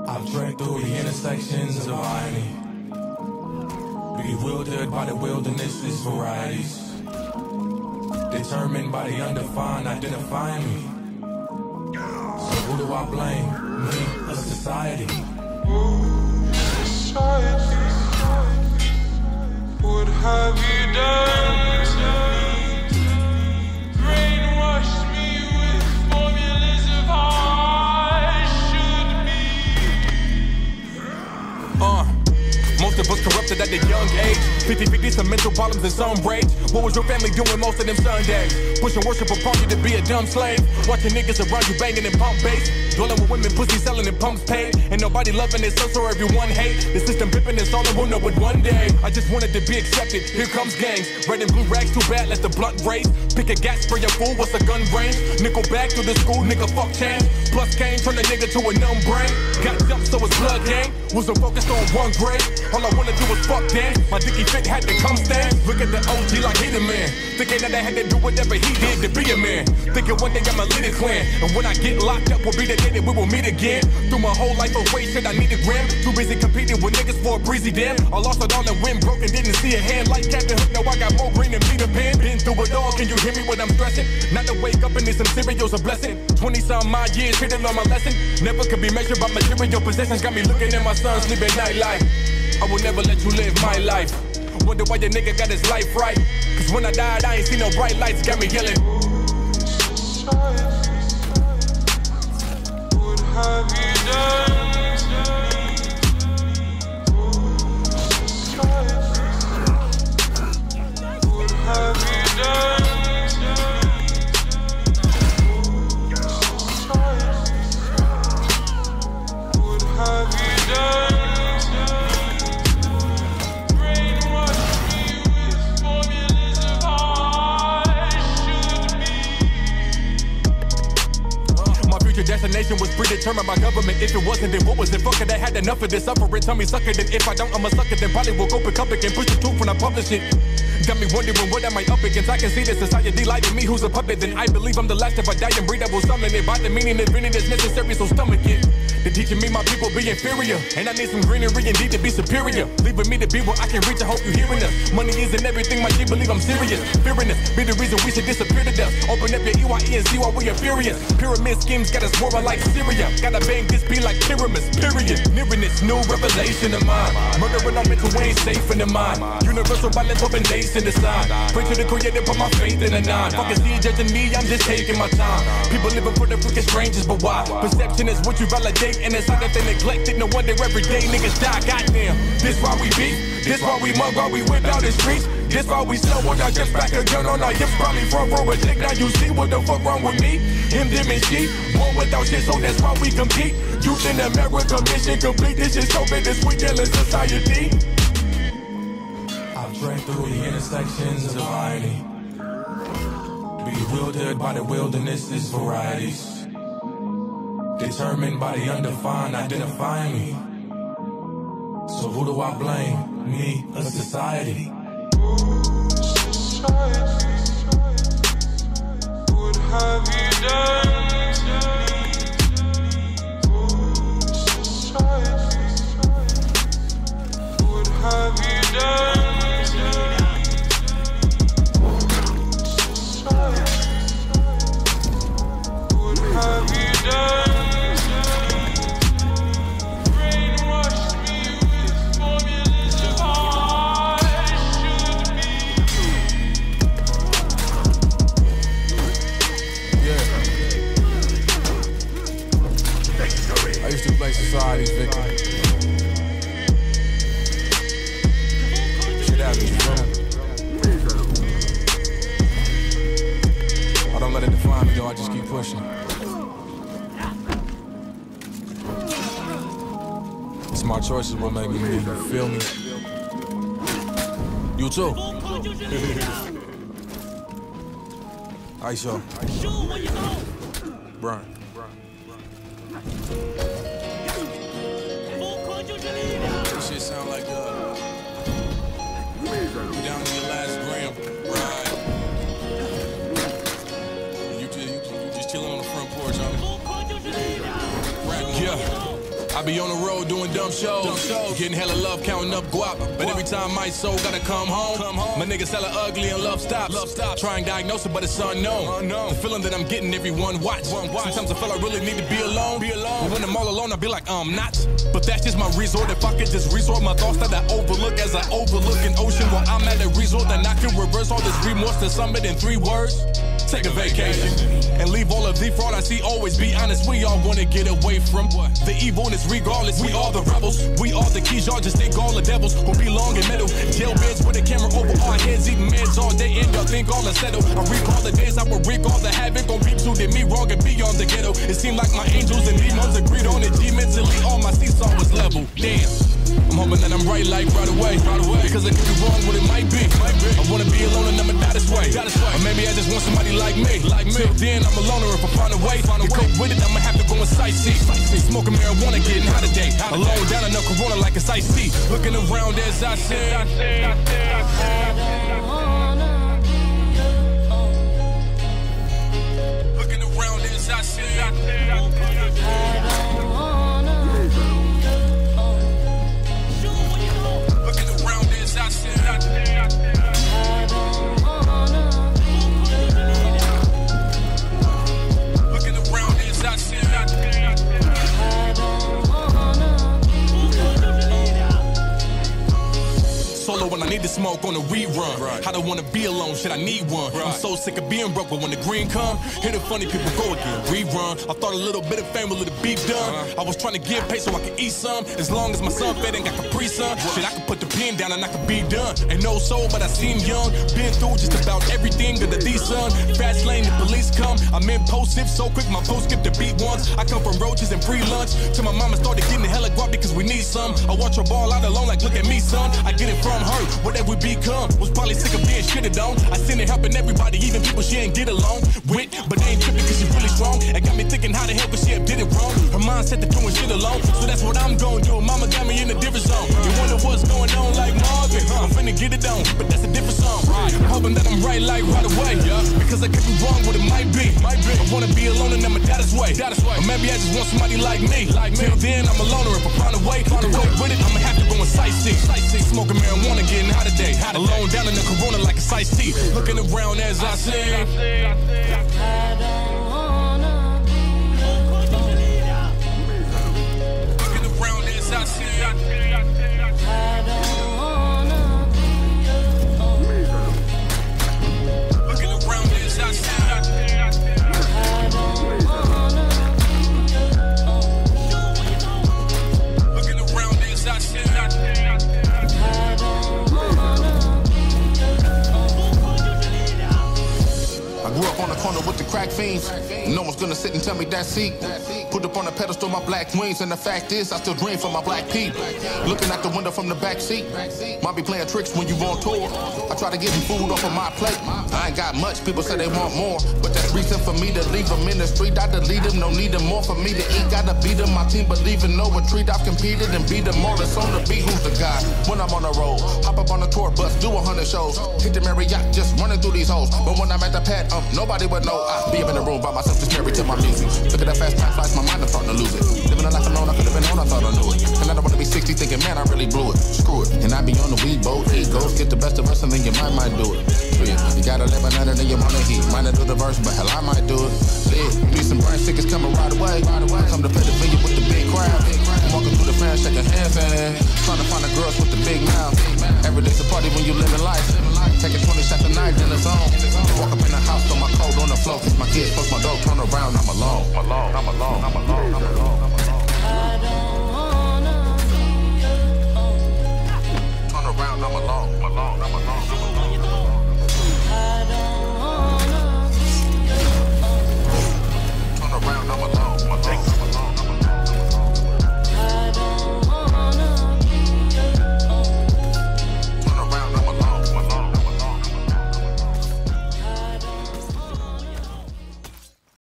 I've trekked through the intersections of irony, bewildered by the wilderness's varieties, determined by the undefined identifying me. So who do I blame? Me or society? Society, what have you done to me? Brainwashed me with formulas of how I should be. Most of us corrupted at a young age. 50-50, some mental problems and some rage. What was your family doing most of them Sundays? Pushing worship upon you to be a dumb slave. Watching niggas around you banging and pump bass. Dwelling with women, pussy selling and pumps paid. Ain't nobody loving it, so everyone hate. The system pimping is all, and we'll know it one day. I just wanted to be accepted, here comes gangs. Red and blue rags, too bad, let the blunt race. Pick a gas, spray a fool, what's a gun range? Nickel back through the school, nigga fuck change. Plus cane, turn a nigga to a numb brain. Got jumped, so it's blood gang. Wasn't focused on one grade. All I wanna do was fuck dance. My dicky fit had to come stand. Look at the OG like he the man. Thinking that I had to do whatever he did to be a man. Thinking one day I'ma lead a clan. And when I get locked up, will be the day that we will meet again. Through my whole life away, shit, I need a gram. Too busy competing with niggas for a breezy damn. I lost it all and went broke and didn't see a hand. Like Captain Hook, now I got more green than Peter Pan. Been through it all, can you hear me when I'm stressing? Not to wake up and need some cereal's a blessing. 20-some odd years, hitting on my lesson. Never could be measured by material possessions. Got me looking at my son sleep at night like I will never let you live my life. Wonder why your nigga got his life right. Cause when I died, I ain't seen no bright lights. Got me yelling. What have you done to me? What have you done to me? What have you done? Destination was predetermined by government. If it wasn't, then what was it? Fuck it, I had enough of this suffering. Tell me suck it, and if I don't, I'm a sucker. Then probably will go pick up again, push the truth when I publish it. Got me wondering what am I up against? I can see the society liking me, who's a puppet. Then I believe I'm the last of a dying breed that will summon it. By the meaning that meaning is necessary, so stomach it. They're teaching me my people be inferior, and I need some greenery indeed to be superior. Leaving me to be where I can reach. I hope you hearing us. Money isn't everything, my G, believe I'm serious. Fearing us be the reason we should disappear to death. Open up your EYE and see why we are furious. Pyramid schemes got us warring like Syria. Gotta bang this be like pyramids, period. Nearing this new revelation of mine. Murdering on mental, we ain't safe in the mind. Universal violence, open days in the sign. Pray to the creator, put my faith in the nine. Fucking see judging me, I'm just taking my time. People living for the freaking strangers, but why? Perception is what you validate, and it's not that they neglected. No wonder every day niggas die, goddamn. This why we beat, this why we mug, why we whip out the streets. This why we sell with our chips back again on our hips. Probably front row a dick, now you see what the fuck wrong with me. Him, them, and she, born without shit, so that's why we compete. Youth in America, mission complete. This is so big, this we killing society. I've trekked through the intersections of irony, bewildered by the wilderness's varieties, determined by the undefined identifying me. So who do I blame? Me or society? Society, what have you done to me? Society, what have you done to me? Society, what have you done? I used to play society's victim. Shit happens, bro. I don't let it define me, though. I just keep pushing. It's my choices what make me me. You feel me? You too. Ice yo. Brian. This shit sound like you down to your last gram, right? You just chilling on the front porch, homie. Yeah. I I be on the road doing dumb shows. Getting hella love, counting up guap. But every time my soul gotta come home. My niggas hella ugly and love stops. Try and diagnose it, but it's unknown. The feeling that I'm getting, everyone watch. Sometimes I feel I really need to be alone. But when I'm all alone, I be like, not. But that's just my resort. If I could just resort my thoughts that I overlook as I overlook an ocean. While I'm at a resort, then I can reverse all this remorse to sum it in 3 words. Take a vacation and leave all of the fraud I see. Always be honest, we all wanna get away from the evilness regardless. We all the rebels, we all the keys. Y'all just think all the devils will be long and metal. Jail beds with a camera over our heads, eating meds all day and y'all think all is settled. I recall the days I would recall the havoc on peeps who did me wrong and beyond the ghetto. It seemed like my angels and demons agreed on it. G mentally, all my seesaw was level. Damn. I'm hoping that I'm right away. Because I could be wrong what it might be. I wanna be alone and I'ma die this way. Or maybe I just want somebody like me. Till then, I'm a loner. If I find a way to cope with it, I'ma have to go and sightsee. Smoking marijuana, getting high today. Alone down in the corona like it's iced tea. Looking around as I sit. Looking around as I sit. When I need to smoke on a rerun. I don't wanna be alone, shit, I need one. I'm so sick of being broke, but when the green come, here the funny people go again. Rerun. I thought a little bit of fame, a little beef done. I was trying to get paid so I could eat some. As long as my son fed and got Capri Sun, shit, I could put the pen down and I could be done. Ain't no soul, but I seem young. Been through just about everything under the sun. Fast lane, the police come. I'm impulsive, so quick, my post skip the beat once. I come from roaches and free lunch. Till my mama started getting the hella guap because we need some. I watch her ball out alone, like, look at me, son. I get it from her. Whatever we become, was probably sick of being shitted on. I seen it helping everybody, even people she ain't get along with. But they ain't tripping cause she really strong. And got me thinking how the hell could she have did it wrong. Her mindset to doing shit alone. So that's what I'm gonna do. Mama got me in a different zone. You wonder what's going on like Marvin. I'm finna get it on, but that's a different song. I'm hoping that I'm right like right away. Because I could be wrong what it might be. I wanna be alone and I'ma die this way. Or maybe I just want somebody like me. Till then I'm a loner. If I find a way to cope with it, I'ma have to go and sightsee. Smoking marijuana, getting high today. Alone down in the corona like a iced tea. Looking around as I sing. Looking around as I sing. Looking around as I sing. Looking around as I sing. I grew up on the corner with the crack fiends. No one's gonna sit and tell me that's seat. Put up on the pedestal my black wings, and the fact is I still dream for my black peep. Looking out the window from the back seat. Might be playing tricks when you on tour. I try to get them food off of my plate. I ain't got much, people say they want more, but that's reason for me to leave them in the street. I delete them, no need them more for me to eat. Gotta beat them, my team believe in no retreat. I've competed and beat them more. It's on the beat, who's the guy? When I'm on the road, hop up on the tour bus, do 100 shows. Hit the Marriott, just running through these hoes. But when I'm at the pad, nobody would know. I be up in the room by myself, just married to my music. Look at that fast time flies, my mind, I'm starting to lose it. Living a life alone, I could have been on, I thought I knew it. And I don't want to be 60 thinking, man, I really blew it. Screw it. And I be on the weed boat, egos, get the best of us and then your mind might do it. So yeah, you gotta live another than your mama heat. Might not do the verse, but hell, I might do it. Yeah, me some brain tickets coming right away. Come to play the venue with the big crowd. I'm walking through the fans, shaking hands and trying to find the girls with the big mouth. Every day's a party when you living life. Taking 20 shots a night in the zone. Walk up in the house, throw my coat on the floor. My kids post my door, turn around, I'm alone. I'm alone.